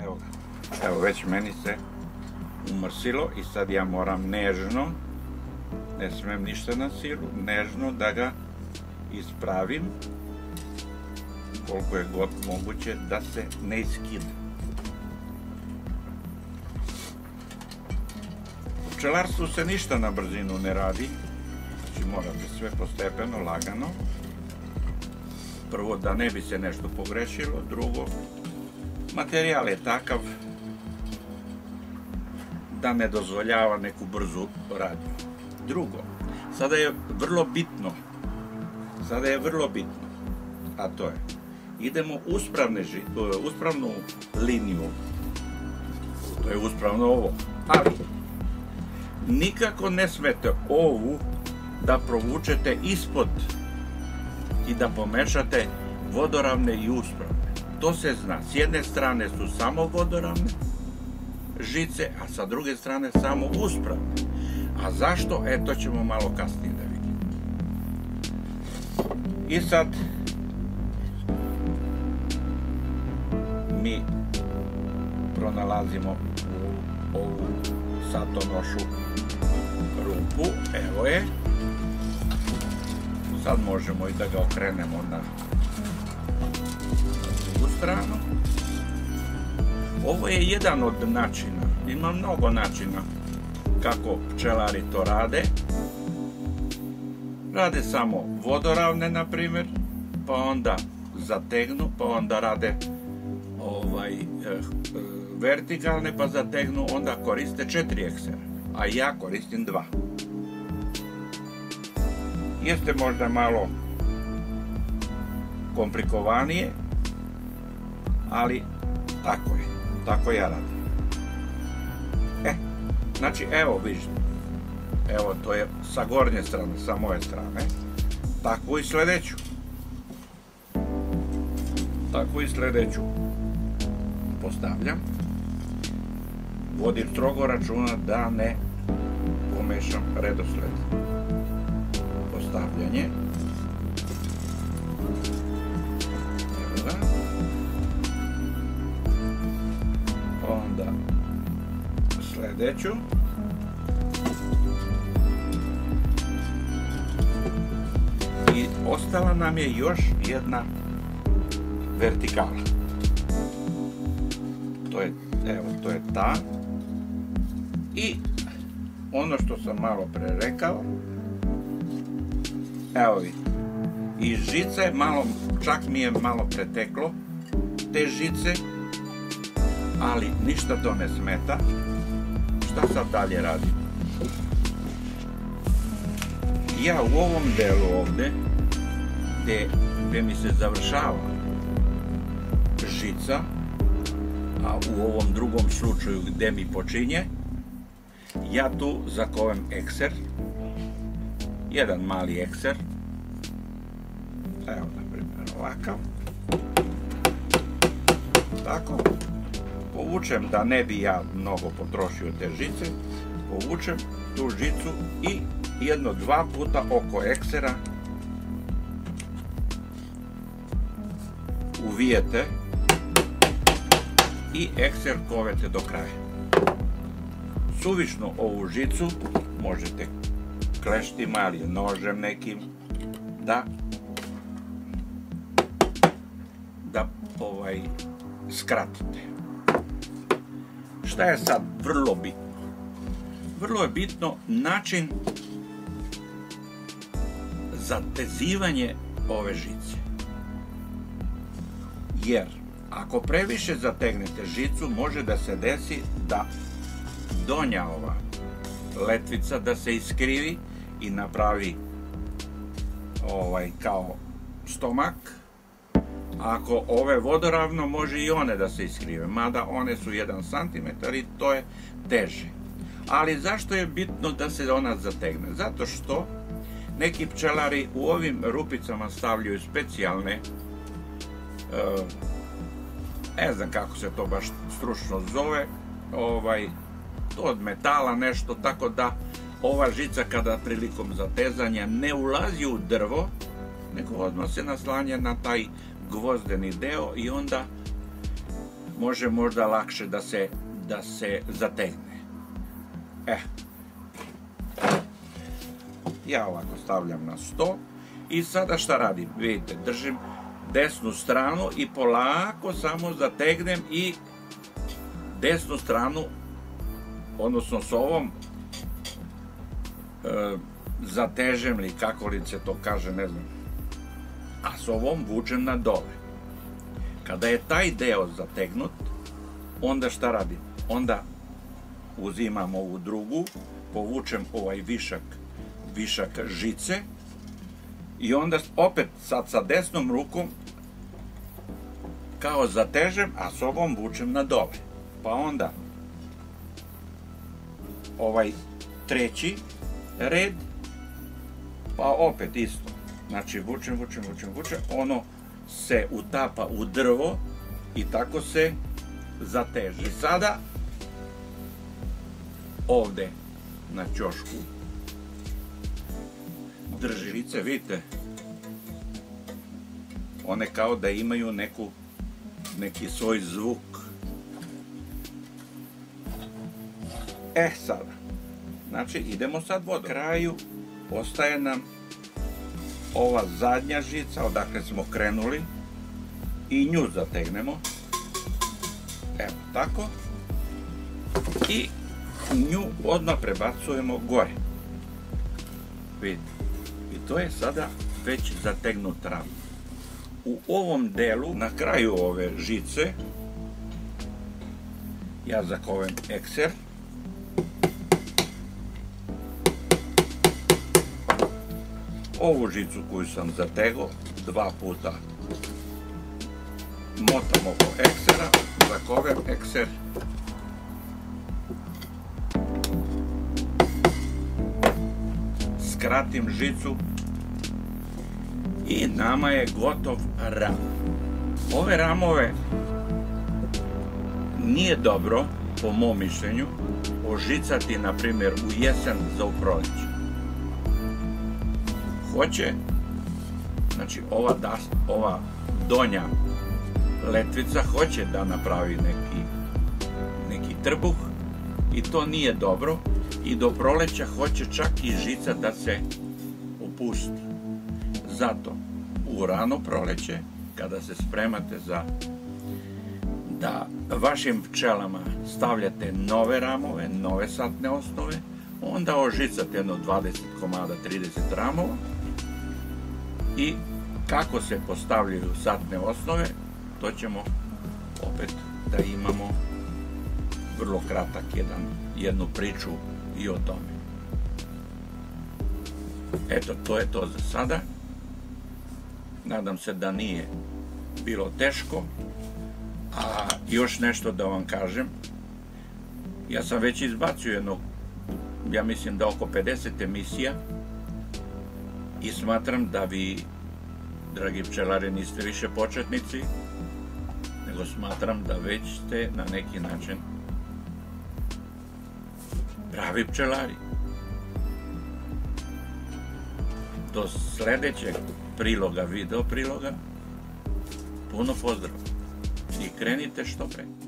Evo ga. Evo, već meni se umrsilo i sad ja moram nežno, ne smem ništa na silu, nežno da ga ispravim koliko je god moguće da se ne iskida. U pčelarstvu se ništa na brzinu ne radi, znači morate sve postepeno, lagano. Prvo, da ne bi se nešto pogrešilo, drugo, materijal je takav da ne dozvoljava neku brzu radnju. Drugo, sada je vrlo bitno, a to je, idemo uspravnu liniju, to je uspravno ovo, ali nikako ne smete ovu da provučete ispod i da pomešate vodoravne i uspravne. To se zna, s jedne strane su samo vodoravne žice, a sa druge strane samo uspravne. A zašto? To ćemo malo kasnije da vidimo. I sad mi pronalazimo ovu satonošu rupu, evo je. Sad možemo i da ga okrenemo na drugu stranu. Ovo je jedan od načina, ima mnogo načina kako pčelari to rade. Rade samo vodoravne, na primjer, pa onda zategnu, pa onda rade vertikalne, pa zategnu, onda koriste 4 eksera, a ja koristim 2. Jeste možda malo komplikovanije, ali tako ja radim. Znači, evo vidite, evo to je sa gornje strane, sa moje strane, tako i sljedeću postavljam. Vodim strogo računa da ne pomešam redosled postavljanje. Evo ga. Onda sljedeću. I ostala nam je još jedna vertikala. To je ta. I ono što sam malo pre rekao, evo vidite, iz žice čak mi je malo preteklo te žice, ali ništa to ne smeta. Šta sad dalje radim? Ja u ovom delu ovde, gde mi se završava žica, a u ovom drugom slučaju gde mi počinje, ja tu zakovem ekser, jedan mali ekser, evo na primjer ovakav, tako, povučem da ne bi ja mnogo potrošio te žice, povučem tu žicu i 1-2 puta oko eksera uvijete i ekser kovete do kraja. Suvišno ovu žicu možete kleštima ili nožem nekim da skratite. Šta je sad vrlo bitno? Vrlo je bitno način zatezivanje ove žice. Jer ako previše zategnete žicu, može da se desi da donja ova letvica da se iskrivi i napravi kao stomak. Ako ove vodoravno, može i one da se iskrive, mada one su 1 cm i to je teže. Ali zašto je bitno da se ona zategne? Zato što neki pčelari u ovim rupicama stavljaju specijalne, ne znam kako se to baš stručno zove, to od metala nešto, tako da ova žica kada prilikom zatezanja ne ulazi u drvo, nego odmah se naslanja na taj gvozdeni deo i onda može možda lakše da se zategne. Ja ovako stavljam na sto i sada šta radim? Vidite, držim desnu stranu i polako samo zategnem i desnu stranu, odnosno s ovom zatežem li, kako li se to kaže, ne znam, a s ovom vučem na dole. Kada je taj deo zategnut, onda šta radim? Onda uzimam ovu drugu, povučem ovaj višak žice i onda opet sad sa desnom rukom kao zatežem, a s ovom vučem na dole. Pa onda ovaj treći red, pa opet isto. Znači vučem, ono se utapa u drvo i tako se zateže. I sada ovde na ćošku drži žice, vidite, one kao da imaju neki svoj zvuk. Sada, znači idemo sad vodom. Na kraju ostaje nam ova zadnja žica odakle smo krenuli i nju zategnemo. Evo tako. I nju odmah prebacujemo gore. Vidite. I to je sada već zategnut ram. U ovom delu, na kraju ove žice, ja zakovem ekser. Ovu žicu koju sam zategao 2 puta motam oko eksera, zakovem ekser. Skratim žicu i nama je gotov ram. Ove ramove nije dobro, po mom mišljenju, ožicati, na primjer, u jesen za u proleće. Hoće, znači ova donja letvica hoće da napravi neki trbuh i to nije dobro i do proleća hoće čak i žica da se opusti. Zato u rano proleće, kada se spremate da vašim pčelama stavljate nove ramove, nove satne osnove, onda ožicate jedno 20 komada, 30 ramova i kako se postavljaju satne osnove, to ćemo opet da imamo vrlo kratak jednu priču i o tome. Eto, to je to za sada. Nadam se da nije bilo teško. A još nešto da vam kažem. Ja sam već izbacio ja mislim da oko 50 emisija i smatram da vi, dragi pčelari, niste više početnici, nego smatram da već ste na neki način pravi pčelari. Do sledećeg priloga, video priloga, puno pozdrav i krenite što pre.